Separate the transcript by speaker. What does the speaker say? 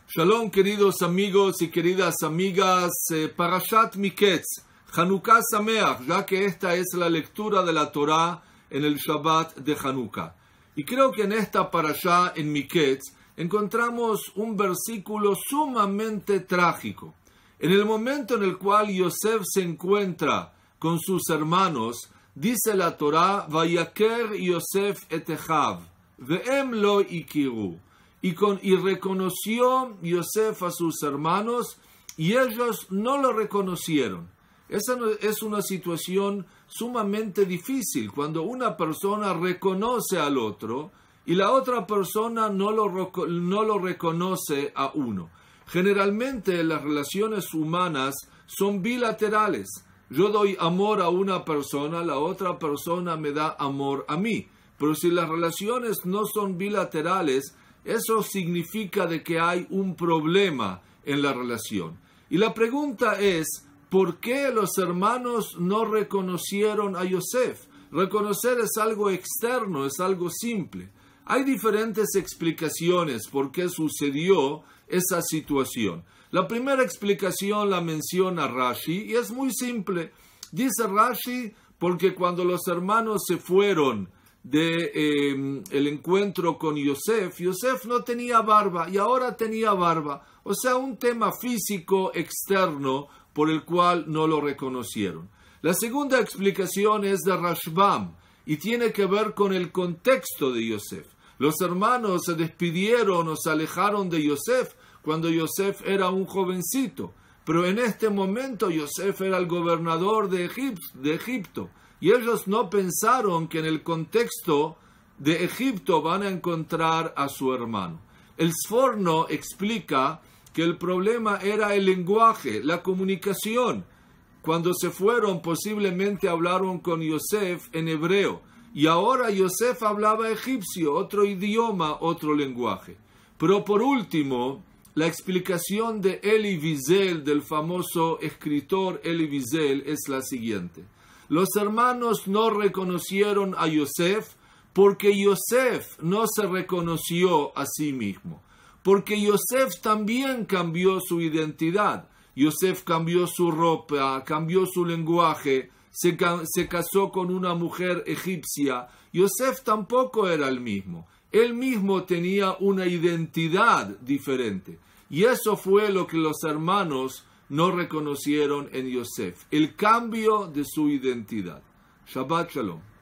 Speaker 1: Shalom, queridos amigos y queridas amigas, Parashat Miketz, Hanukkah Sameach, ya que esta es la lectura de la Torah en el Shabbat de Hanukkah. Y creo que en esta Parashá, en Miketz, encontramos un versículo sumamente trágico. En el momento en el cual Yosef se encuentra con sus hermanos, dice la Torah, Vayaker Yosef et Echav, ve'em lo ikiru. Y reconoció Yosef a sus hermanos, y ellos no lo reconocieron. Esa es una situación sumamente difícil, cuando una persona reconoce al otro, y la otra persona no lo reconoce a uno. Generalmente las relaciones humanas son bilaterales. Yo doy amor a una persona, la otra persona me da amor a mí. Pero si las relaciones no son bilaterales, eso significa de que hay un problema en la relación. Y la pregunta es, ¿por qué los hermanos no reconocieron a Yosef? Reconocer es algo externo, es algo simple. Hay diferentes explicaciones por qué sucedió esa situación. La primera explicación la menciona Rashi y es muy simple. Dice Rashi, porque cuando los hermanos se fueron el encuentro con Yosef, Yosef no tenía barba y ahora tenía barba. O sea, un tema físico externo por el cual no lo reconocieron. La segunda explicación es de Rashbam y tiene que ver con el contexto de Yosef. Los hermanos se despidieron o se alejaron de Yosef cuando Yosef era un jovencito, pero en este momento Yosef era el gobernador de Egipto. Y ellos no pensaron que en el contexto de Egipto van a encontrar a su hermano. El Sforno explica que el problema era el lenguaje, la comunicación. Cuando se fueron, posiblemente hablaron con Yosef en hebreo. Y ahora Yosef hablaba egipcio, otro idioma, otro lenguaje. Pero por último, la explicación de Elie Wiesel, del famoso escritor Elie Wiesel, es la siguiente. Los hermanos no reconocieron a Yosef porque Yosef no se reconoció a sí mismo. Porque Yosef también cambió su identidad. Yosef cambió su ropa, cambió su lenguaje, se casó con una mujer egipcia. Yosef tampoco era el mismo. Él mismo tenía una identidad diferente. Y eso fue lo que los hermanos no reconocieron en Yosef, el cambio de su identidad. Shabbat Shalom.